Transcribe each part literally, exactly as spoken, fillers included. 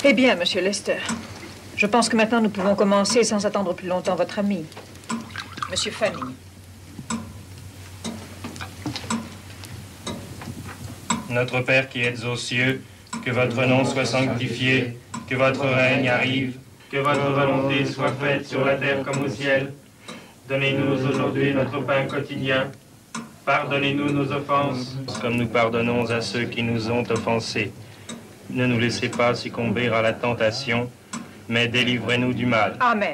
Eh bien, Monsieur Lester, je pense que maintenant nous pouvons commencer sans attendre plus longtemps votre ami, Monsieur Fanning. Notre Père qui êtes aux cieux, que votre nom soit sanctifié, que votre règne arrive, que votre volonté soit faite sur la terre comme au ciel. Donnez-nous aujourd'hui notre pain quotidien. Pardonnez-nous nos offenses, comme nous pardonnons à ceux qui nous ont offensés. Ne nous laissez pas succomber à la tentation, mais délivrez-nous du mal. Amen.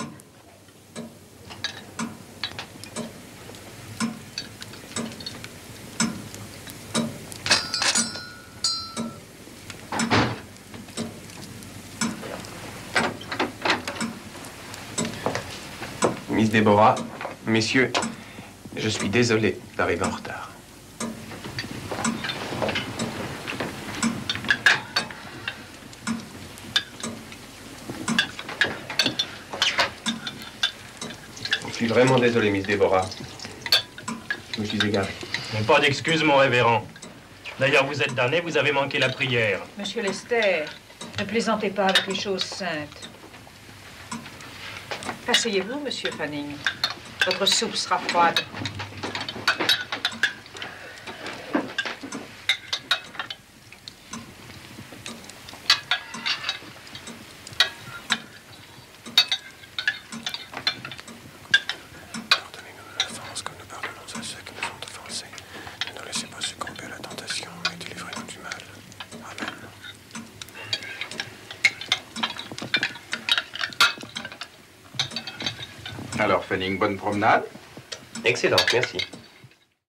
Miss Déborah, messieurs, je suis désolé d'arriver en retard. Je suis vraiment désolé, Miss Déborah. Je me suis égaré. Pas d'excuses, mon révérend. D'ailleurs, vous êtes damné, vous avez manqué la prière. Monsieur Lester, ne plaisantez pas avec les choses saintes. Asseyez-vous, Monsieur Fanning. Votre soupe sera froide. Pardonnez-nous nos offenses comme nous pardonnons à ceux qui nous ont offensés. Ne nous laissez pas succomber à la tentation, mais délivrez-nous du mal. Amen. Alors, Fanning, bonne promenade. Excellent, merci.